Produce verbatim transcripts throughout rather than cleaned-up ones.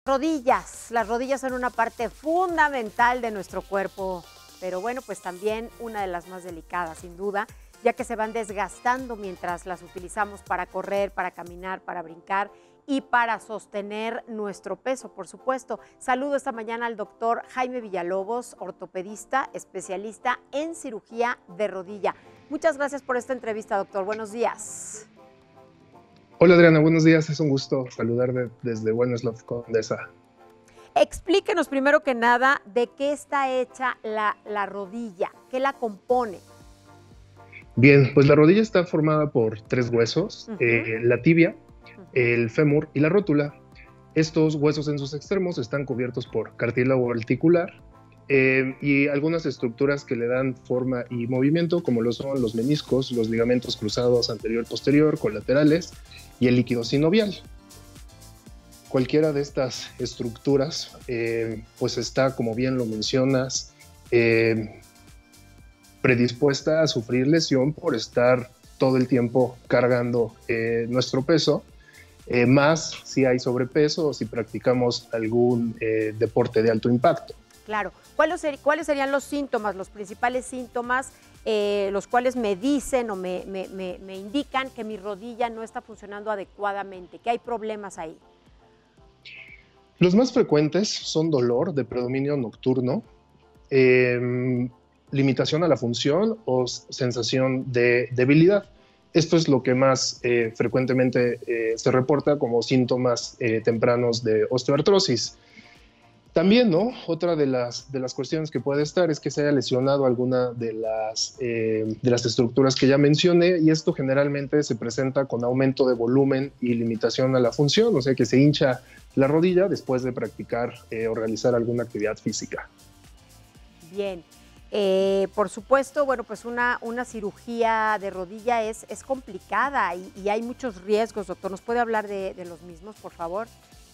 Rodillas. Las rodillas son una parte fundamental de nuestro cuerpo, pero bueno, pues también una de las más delicadas, sin duda, ya que se van desgastando mientras las utilizamos para correr, para caminar, para brincar y para sostener nuestro peso, por supuesto. Saludo esta mañana al doctor Jaime Villalobos, ortopedista, especialista en cirugía de rodilla. Muchas gracias por esta entrevista, doctor. Buenos días. Hola Adriana, buenos días. Es un gusto saludar de, desde Buenos Condesa. Explíquenos primero que nada de qué está hecha la, la rodilla, qué la compone. Bien, pues la rodilla está formada por tres huesos, Uh-huh. eh, la tibia, uh-huh. el fémur y la rótula. Estos huesos en sus extremos están cubiertos por cartílago articular eh, y algunas estructuras que le dan forma y movimiento, como lo son los meniscos, los ligamentos cruzados anterior-posterior, colaterales y el líquido sinovial. Cualquiera de estas estructuras eh, pues está, como bien lo mencionas, eh, predispuesta a sufrir lesión por estar todo el tiempo cargando eh, nuestro peso, eh, más si hay sobrepeso o si practicamos algún eh, deporte de alto impacto. Claro. ¿Cuáles, ser, ¿Cuáles serían los síntomas, los principales síntomas, eh, los cuales me dicen o me, me, me, me indican que mi rodilla no está funcionando adecuadamente, que hay problemas ahí? Los más frecuentes son dolor de predominio nocturno, eh, limitación a la función o sensación de debilidad. Esto es lo que más eh, frecuentemente eh, se reporta como síntomas eh, tempranos de osteoartrosis. También, ¿no? Otra de las, de las cuestiones que puede estar es que se haya lesionado alguna de las, eh, de las estructuras que ya mencioné, y esto generalmente se presenta con aumento de volumen y limitación a la función, o sea que se hincha la rodilla después de practicar eh, o realizar alguna actividad física. Bien. Eh, por supuesto, bueno, pues una, una cirugía de rodilla es, es complicada y, y hay muchos riesgos, doctor. ¿Nos puede hablar de, de los mismos, por favor?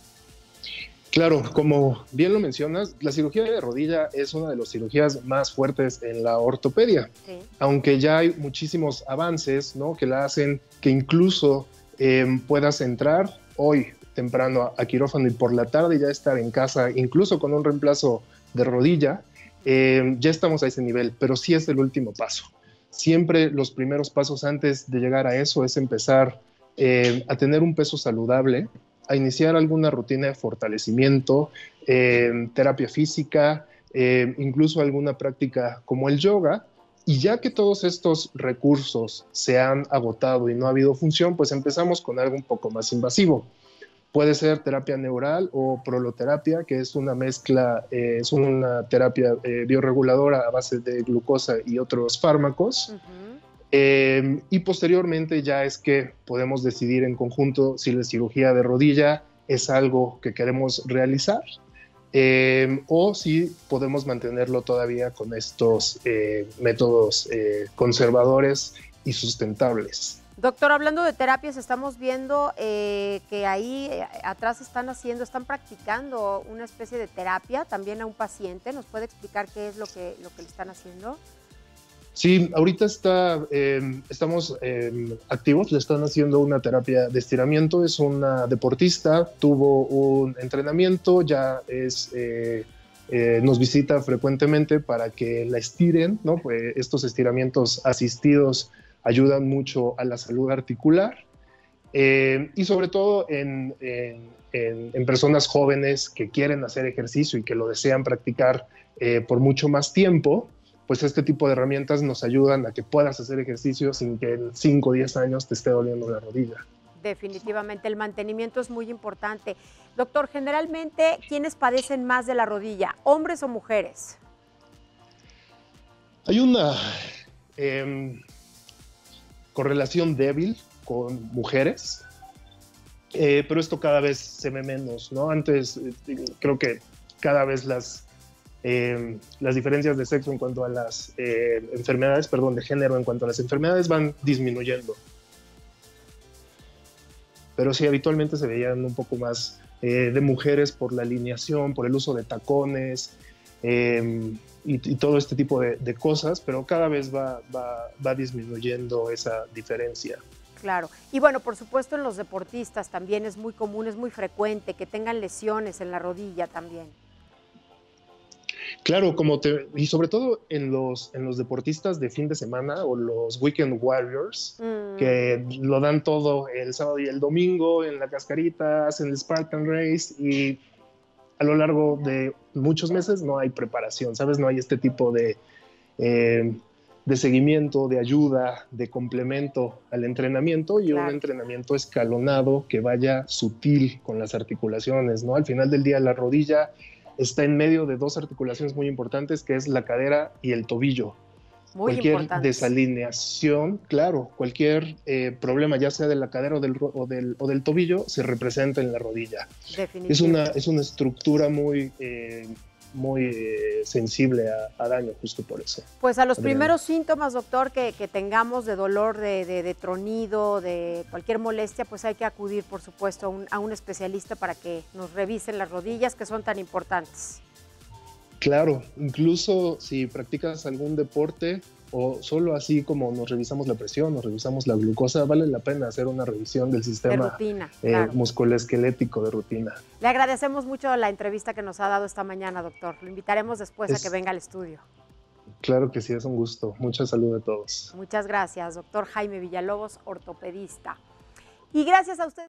Claro, como bien lo mencionas, la cirugía de rodilla es una de las cirugías más fuertes en la ortopedia, sí. Aunque ya hay muchísimos avances, ¿no?, que la hacen que incluso eh, puedas entrar hoy temprano a, a quirófano y por la tarde ya estar en casa, incluso con un reemplazo de rodilla. Eh, ya estamos a ese nivel, pero sí es el último paso. Siempre los primeros pasos antes de llegar a eso es empezar eh, a tener un peso saludable, a iniciar alguna rutina de fortalecimiento, eh, terapia física, eh, incluso alguna práctica como el yoga, y ya que todos estos recursos se han agotado y no ha habido función, pues empezamos con algo un poco más invasivo. Puede ser terapia neural o proloterapia, que es una mezcla, eh, es una terapia eh, bioreguladora a base de glucosa y otros fármacos. Uh-huh. eh, y posteriormente ya es que podemos decidir en conjunto si la cirugía de rodilla es algo que queremos realizar eh, o si podemos mantenerlo todavía con estos eh, métodos eh, conservadores y sustentables. Doctor, hablando de terapias, estamos viendo eh, que ahí eh, atrás están haciendo, están practicando una especie de terapia también a un paciente. ¿Nos puede explicar qué es lo que, lo que le están haciendo? Sí, ahorita está, eh, estamos eh, activos, le están haciendo una terapia de estiramiento. Es una deportista, tuvo un entrenamiento, ya es, eh, eh, nos visita frecuentemente para que la estiren, ¿no? Pues estos estiramientos asistidos ayudan mucho a la salud articular eh, y sobre todo en, en, en, en personas jóvenes que quieren hacer ejercicio y que lo desean practicar eh, por mucho más tiempo, pues este tipo de herramientas nos ayudan a que puedas hacer ejercicio sin que en cinco o diez años te esté doliendo la rodilla. Definitivamente, el mantenimiento es muy importante. Doctor, generalmente, ¿quiénes padecen más de la rodilla, hombres o mujeres? Hay una eh, correlación débil con mujeres, eh, pero esto cada vez se ve menos, ¿no? Antes eh, creo que cada vez las, eh, las diferencias de sexo en cuanto a las eh, enfermedades, perdón, de género en cuanto a las enfermedades van disminuyendo. Pero sí, habitualmente se veían un poco más eh, de mujeres por la alineación, por el uso de tacones, eh, Y, y todo este tipo de, de cosas, pero cada vez va, va, va disminuyendo esa diferencia. Claro. Y bueno, por supuesto en los deportistas también es muy común, es muy frecuente que tengan lesiones en la rodilla también. Claro, como te, y sobre todo en los, en los deportistas de fin de semana o los weekend warriors, mm. que lo dan todo el sábado y el domingo en la cascarita, hacen el Spartan Race y a lo largo de muchos meses no hay preparación, ¿sabes? No hay este tipo de, eh, de seguimiento, de ayuda, de complemento al entrenamiento y claro. un entrenamiento escalonado que vaya sutil con las articulaciones, ¿no? Al final del día la rodilla está en medio de dos articulaciones muy importantes, que es la cadera y el tobillo. Muy cualquier importante. Desalineación, claro, cualquier eh, problema, ya sea de la cadera o del, o, del, o del tobillo, se representa en la rodilla. Es una, es una estructura muy, eh, muy eh, sensible a, a daño, justo por eso. Pues a los Adriana. primeros síntomas, doctor, que, que tengamos de dolor, de, de, de tronido, de cualquier molestia, pues hay que acudir, por supuesto, a un, a un especialista para que nos revisen las rodillas, que son tan importantes. Claro, incluso si practicas algún deporte o solo así como nos revisamos la presión, nos revisamos la glucosa, vale la pena hacer una revisión del sistema de rutina, eh, claro. musculoesquelético de rutina. Le agradecemos mucho la entrevista que nos ha dado esta mañana, doctor. Lo invitaremos después es, a que venga al estudio. Claro que sí, es un gusto. Mucha salud a todos. Muchas gracias, doctor Jaime Villalobos, ortopedista. Y gracias a usted.